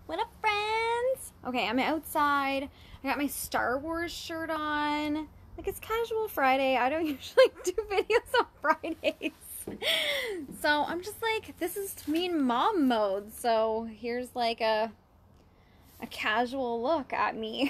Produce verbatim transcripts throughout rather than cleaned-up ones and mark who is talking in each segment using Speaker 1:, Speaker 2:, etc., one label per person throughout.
Speaker 1: What up, friends? Okay, I'm outside. I got my Star Wars shirt on. Like, it's casual Friday. I don't usually do videos on Fridays. So I'm just like, this is me in mom mode. So here's like a a casual look at me.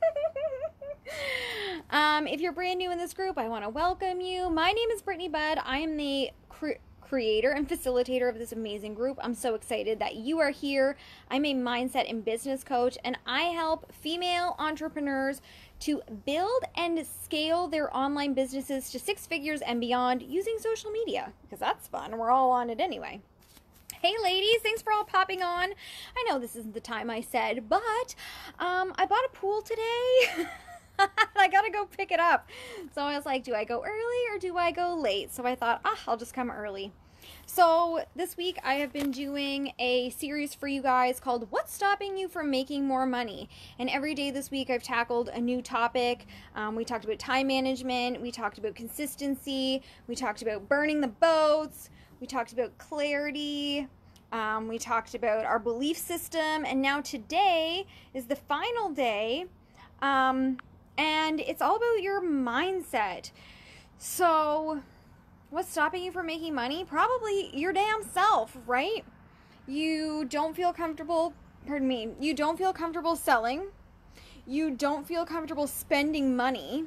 Speaker 1: um, if you're brand new in this group, I want to welcome you. My name is Brittany Budd. I am the cre- creator and facilitator of this amazing group. I'm so excited that you are here. I'm a mindset and business coach, and I help female entrepreneurs to build and scale their online businesses to six figures and beyond using social media, because that's fun. We're all on it anyway. Hey ladies, thanks for all popping on. I know this isn't the time I said, but um, I bought a pool today. I gotta go pick it up. So I was like, do I go early or do I go late? So I thought, ah, I'll just come early. So this week I have been doing a series for you guys called What's Stopping You from Making More Money? And every day this week I've tackled a new topic. Um, we talked about time management. We talked about consistency. We talked about burning the boats. We talked about clarity. Um, we talked about our belief system. And now today is the final day. Um, and it's all about your mindset. So what's stopping you from making money? Probably your damn self, right? You don't feel comfortable, pardon me, you don't feel comfortable selling. You don't feel comfortable spending money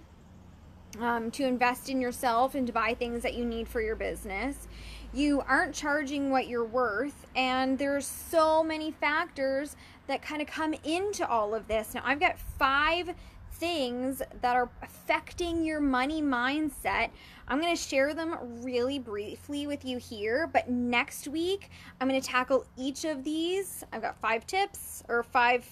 Speaker 1: um, to invest in yourself and to buy things that you need for your business. You aren't charging what you're worth, and there's so many factors that kind of come into all of this. Now, I've got five things that are affecting your money mindset. I'm going to share them really briefly with you here, but next week I'm going to tackle each of these. I've got five tips or five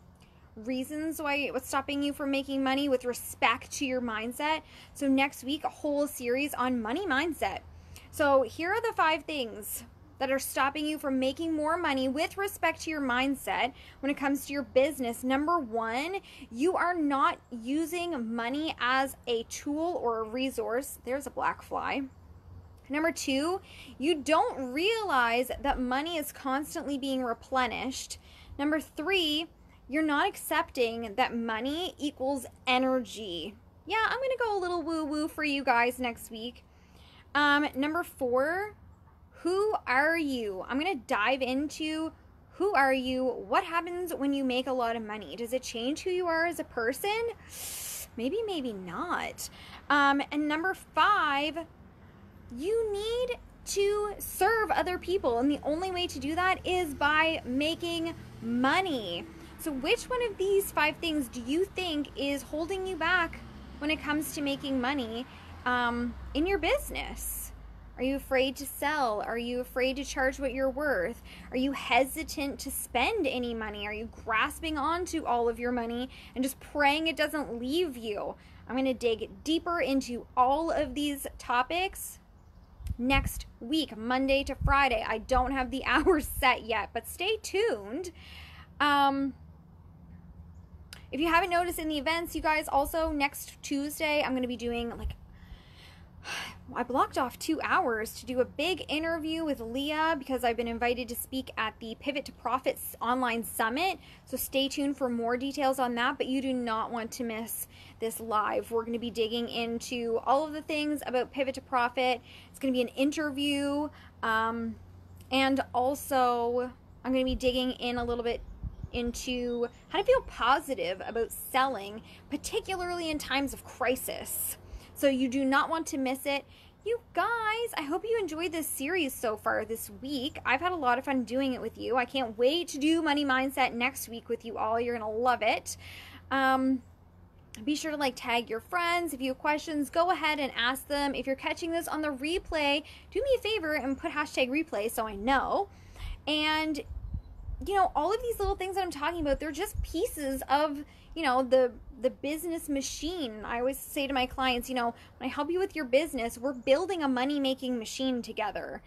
Speaker 1: reasons why what's stopping you from making money with respect to your mindset. So next week, a whole series on money mindset. So here are the five things that are stopping you from making more money with respect to your mindset when it comes to your business. Number one, you are not using money as a tool or a resource. There's a black fly. Number two, you don't realize that money is constantly being replenished. Number three, you're not accepting that money equals energy. Yeah, I'm going to go a little woo-woo for you guys next week. Um, number four, who are you? I'm going to dive into who are you? What happens when you make a lot of money? Does it change who you are as a person? Maybe, maybe not. Um, and number five, you need to serve other people. And the only way to do that is by making money. So which one of these five things do you think is holding you back when it comes to making money um, in your business? Are you afraid to sell? Are you afraid to charge what you're worth? Are you hesitant to spend any money? Are you grasping onto all of your money and just praying it doesn't leave you? I'm going to dig deeper into all of these topics next week, Monday to Friday. I don't have the hours set yet, but stay tuned. Um, if you haven't noticed in the events, you guys, also next Tuesday, I'm going to be doing like I blocked off two hours to do a big interview with Leah because I've been invited to speak at the Pivot to Profits online summit. So stay tuned for more details on that, but you do not want to miss this live. We're going to be digging into all of the things about Pivot to Profit. It's going to be an interview. Um, and also I'm going to be digging in a little bit into how to feel positive about selling, particularly in times of crisis. So you do not want to miss it. You guys, I hope you enjoyed this series so far this week. I've had a lot of fun doing it with you. I can't wait to do Money Mindset next week with you all. You're going to love it. Um, be sure to like tag your friends. If you have questions, go ahead and ask them. If you're catching this on the replay, do me a favor and put hashtag replay so I know. And you know, all of these little things that I'm talking about, they're just pieces of, you know, the the business machine. I always say to my clients, you know, when I help you with your business, we're building a money-making machine together.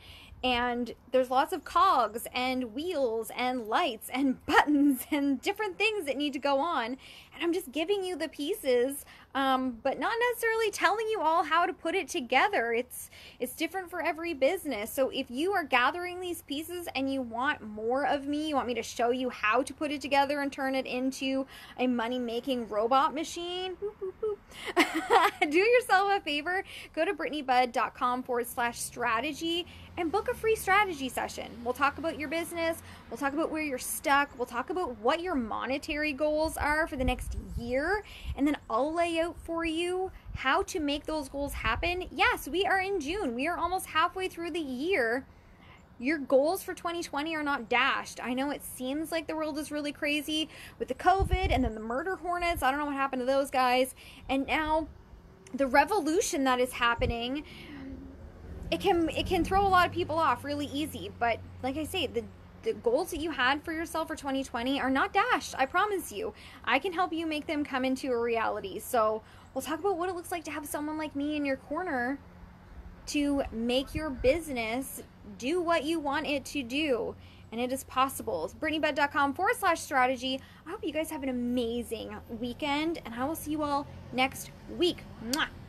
Speaker 1: And there's lots of cogs and wheels and lights and buttons and different things that need to go on. And I'm just giving you the pieces, um, but not necessarily telling you all how to put it together. It's it's different for every business. So if you are gathering these pieces and you want more of me, you want me to show you how to put it together and turn it into a money-making robot machine, boop, boop, boop. Do yourself a favor. Go to brittanybudd.com forward slash strategy and book a free strategy session. We'll talk about your business. We'll talk about where you're stuck. We'll talk about what your monetary goals are for the next year. And then I'll lay out for you how to make those goals happen. Yes, we are in June. We are almost halfway through the year. Your goals for twenty twenty are not dashed. I know it seems like the world is really crazy with the COVID and then the murder hornets. I don't know what happened to those guys. And now the revolution that is happening, it can it can throw a lot of people off really easy. But like I say, the the goals that you had for yourself for twenty twenty are not dashed. I promise you. I can help you make them come into a reality. So we'll talk about what it looks like to have someone like me in your corner to make your business do what you want it to do. And it is possible. It's brittanybudd.com forward slash strategy. I hope you guys have an amazing weekend, and I will see you all next week. Mwah.